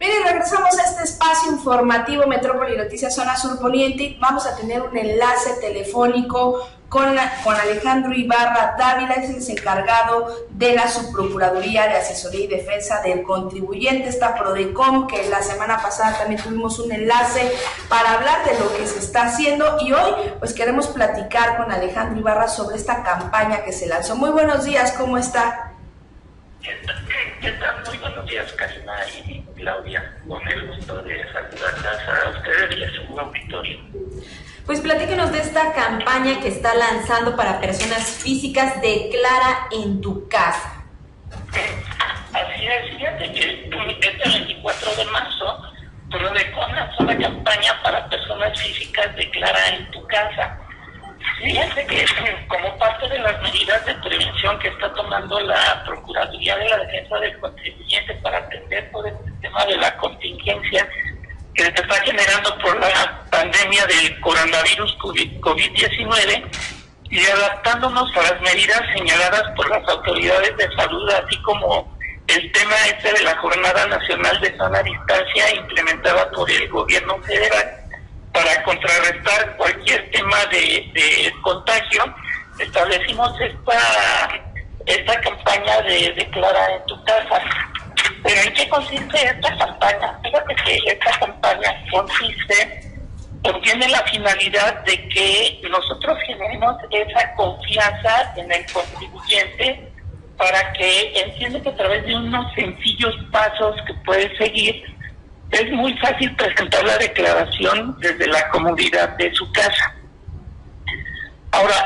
Bien, y regresamos a este espacio informativo Metrópoli Noticias Zona Sur Poniente. Vamos a tener un enlace telefónico con Alejandro Ibarra Dávila, es el encargado de la Subprocuraduría de Asesoría y Defensa del Contribuyente, esta PRODECON, que la semana pasada también tuvimos un enlace para hablar de lo que se está haciendo, y hoy pues queremos platicar con Alejandro Ibarra sobre esta campaña que se lanzó. Muy buenos días, ¿cómo está? ¿Qué tal? Muy buenos días, Karina y Claudia. Con el gusto de saludarlas a ustedes y a su auditorio. Pues platíquenos de esta campaña que está lanzando para personas físicas, Declara en tu casa. Así es, fíjate que este 24 de marzo, PRODECON lanzó la campaña para personas físicas, Declara en tu casa. Fíjate que como parte de las medidas de prevención que está tomando la Procuraduría de la Defensa del Contribuyente para atender todo este tema de la contingencia que se está generando por la pandemia del coronavirus COVID-19 y adaptándonos a las medidas señaladas por las autoridades de salud, así como el tema de la Jornada Nacional de Sana Distancia implementada por el gobierno federal para contrarrestar cualquier tema de contagio. Establecimos esta campaña de Declara en tu casa. ¿Pero en qué consiste esta campaña? Fíjate que esta campaña tiene la finalidad de que nosotros generemos esa confianza en el contribuyente para que entienda que a través de unos sencillos pasos que puede seguir, es muy fácil presentar la declaración desde la comodidad de su casa. Ahora,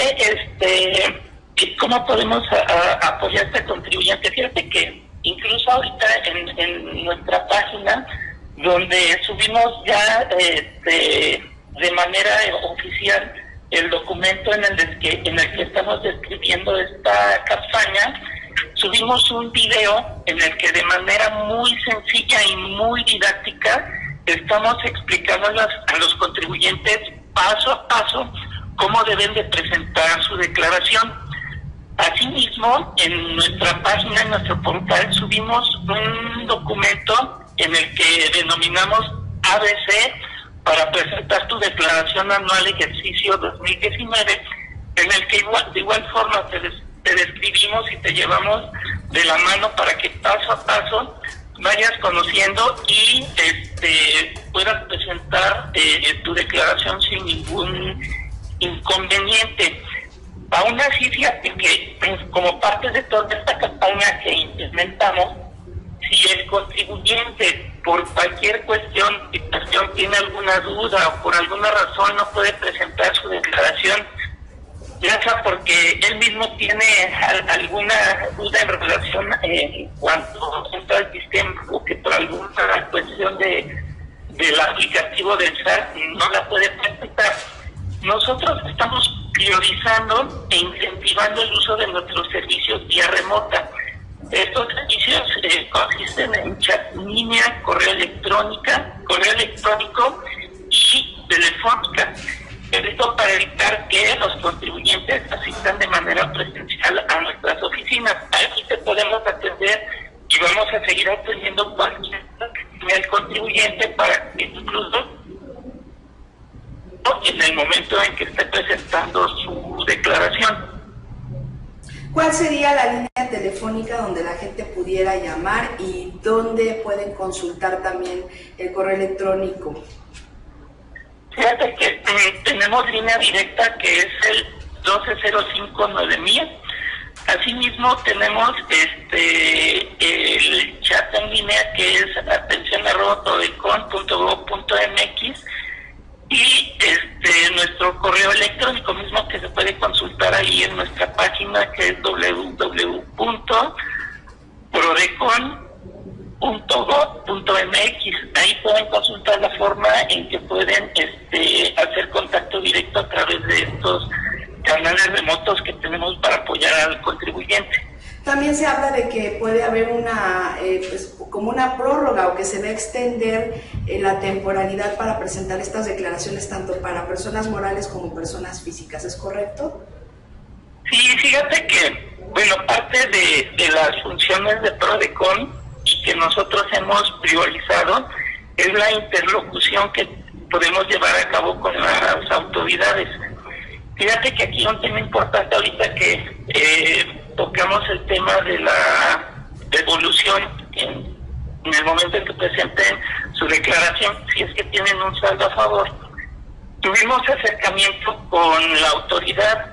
¿cómo podemos apoyar a este contribuyente? Fíjate que incluso ahorita en nuestra página, donde subimos ya de manera oficial el documento en el que estamos describiendo esta campaña, subimos un video en el que de manera muy sencilla y muy didáctica estamos explicando a los contribuyentes paso a paso cómo deben de presentar su declaración. Asimismo, en nuestra página, en nuestro portal, subimos un documento en el que denominamos ABC para presentar tu declaración anual ejercicio 2019, en el que de igual forma te describimos y te llevamos de la mano para que paso a paso vayas conociendo y puedas presentar tu declaración sin ningún inconveniente. Aún así, fíjate que como parte de toda esta campaña que implementamos, si el contribuyente por cualquier situación tiene alguna duda o por alguna razón no puede presentar su declaración, ya sea porque él mismo tiene alguna duda en relación en cuanto al sistema o que por alguna cuestión del aplicativo del SAT no la puede presentar, nosotros estamos priorizando e incentivando el uso de nuestros servicios vía remota. Estos servicios consisten en chat en línea, correo electrónico y telefónica. Esto para evitar que los contribuyentes asistan de manera presencial a nuestras oficinas. Aquí te podemos atender y vamos a seguir atendiendo cualquier el contribuyente para que incluso en el momento en que esté presentando su declaración. ¿Cuál sería la línea telefónica donde la gente pudiera llamar y donde pueden consultar también el correo electrónico? Fíjate que tenemos línea directa que es el 1205-9000. Asimismo tenemos el chat en línea que es atención@prodecon.gov.mx y nuestro correo electrónico mismo que se puede consultar ahí en nuestra página que es www.prodecon.gov.mx. Ahí pueden consultar la forma en que pueden hacer contacto directo a través de estos canales remotos que tenemos para apoyar al contribuyente. También se habla de que puede haber como una prórroga o que se va a extender la temporalidad para presentar estas declaraciones tanto para personas morales como personas físicas, ¿es correcto? Sí, fíjate que, parte de las funciones de PRODECON y que nosotros hemos priorizado es la interlocución que podemos llevar a cabo con las autoridades. Fíjate que aquí un tema importante ahorita que tocamos el tema de la devolución en el momento en que presenten su declaración, si es que tienen un saldo a favor. Tuvimos acercamiento con la autoridad.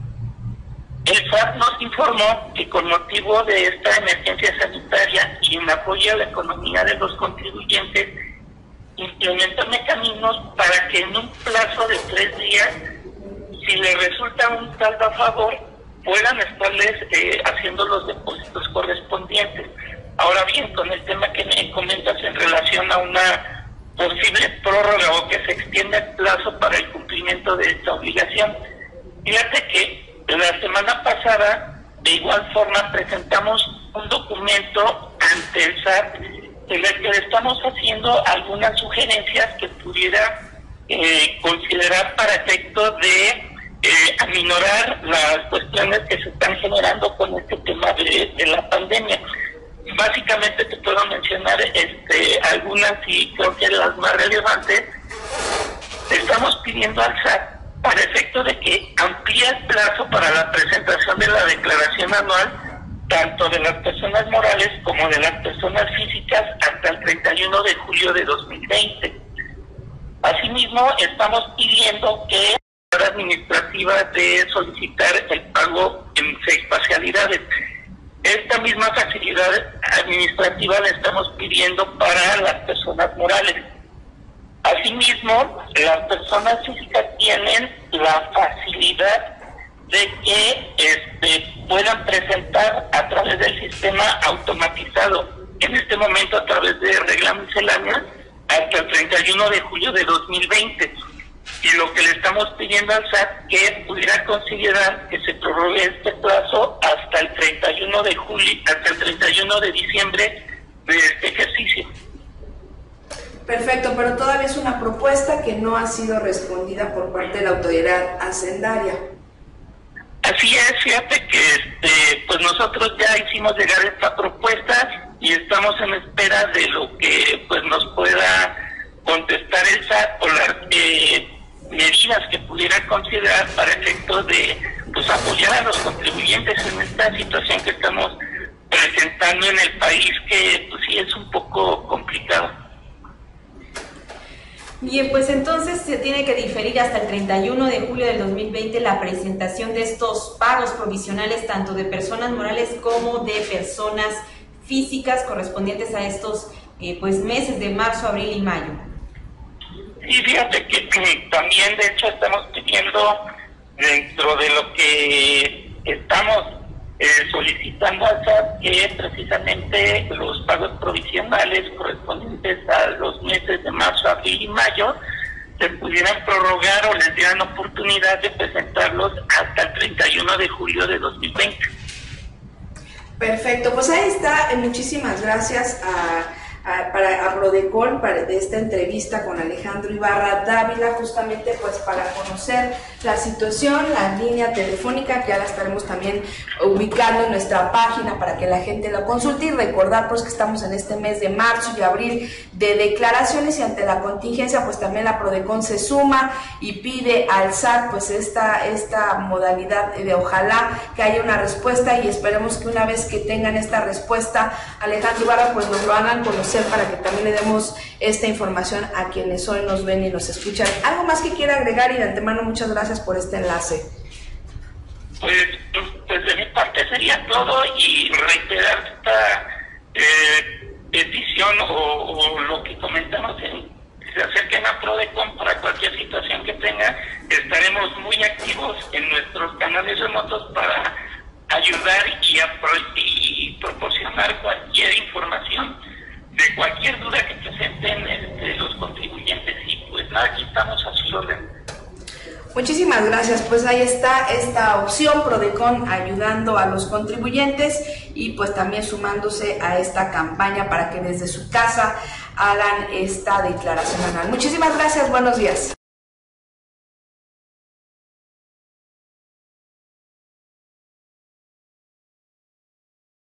El SAT nos informó que con motivo de esta emergencia sanitaria y en apoyo a la economía de los contribuyentes, implementó mecanismos para que en un plazo de 3 días, si le resulta un saldo a favor, puedan estarles haciendo los depósitos correspondientes. Ahora bien, con el tema que me comentas en relación a una posible prórroga o que se extienda el plazo para el cumplimiento de esta obligación, fíjate que la semana pasada, de igual forma, presentamos un documento ante el SAT en el que le estamos haciendo algunas sugerencias que pudiera considerar para efecto de aminorar las cuestiones que se están generando con este tema de la pandemia. Básicamente te puedo mencionar algunas y creo que las más relevantes. Estamos pidiendo al SAT para efecto de que amplíe el plazo para la presentación de la declaración anual, tanto de las personas morales como de las personas físicas, hasta el 31 de julio de 2020. Asimismo, estamos pidiendo que la administrativa de solicitar el pago en 6 parcialidades. Esta misma facilidad administrativa la estamos pidiendo para las personas morales. Asimismo, las personas físicas tienen la facilidad de que puedan presentar a través del sistema automatizado, en este momento a través de regla miscelánea, hasta el 31 de julio de 2020. Y lo que le estamos pidiendo al SAT que pudiera considerar que se prorrogue este plazo hasta el 31 de julio, hasta el 31 de diciembre de este ejercicio. Perfecto, pero todavía es una propuesta que no ha sido respondida por parte de la autoridad hacendaria. Así es, fíjate que pues nosotros ya hicimos llegar esta propuesta y estamos en espera de lo que pues nos pueda contestar el SAT o las medidas que pudiera considerar para efectos de pues apoyar a los contribuyentes en esta situación que estamos presentando en el país, que pues sí es un poco complicado. Bien, pues entonces se tiene que diferir hasta el 31 de julio del 2020 la presentación de estos pagos provisionales tanto de personas morales como de personas físicas correspondientes a estos pues meses de marzo, abril y mayo. Y fíjate que también de hecho estamos pidiendo, dentro de lo que estamos solicitando al SAT, que precisamente los pagos provisionales correspondientes a los meses de marzo, abril y mayo se pudieran prorrogar o les dieran oportunidad de presentarlos hasta el 31 de julio de 2020. Perfecto, pues ahí está. Muchísimas gracias a Prodecon de esta entrevista con Alejandro Ibarra Dávila, justamente pues para conocer la situación, la línea telefónica que ya la estaremos también ubicando en nuestra página para que la gente la consulte, y recordar pues que estamos en este mes de marzo y abril de declaraciones, y ante la contingencia pues también la Prodecon se suma y pide al SAT pues esta modalidad de ojalá que haya una respuesta, y esperemos que una vez que tengan esta respuesta, Alejandro Ibarra, pues nos lo hagan conocer para que también le demos esta información a quienes hoy nos ven y nos escuchan. ¿Algo más que quiera agregar? Y de antemano muchas gracias por este enlace. Pues de mi parte sería todo, y reiterar esta petición o lo que comentamos que se acerquen a Prodecon para cualquier situación que tengan. Estaremos muy activos en nuestros canales remotos para ayudar y proporcionar cualquier información de cualquier duda que presenten los contribuyentes, y pues nada, aquí estamos a sus órdenes. Muchísimas gracias, pues ahí está esta opción, Prodecon ayudando a los contribuyentes y pues también sumándose a esta campaña para que desde su casa hagan esta declaración anual. Muchísimas gracias, buenos días.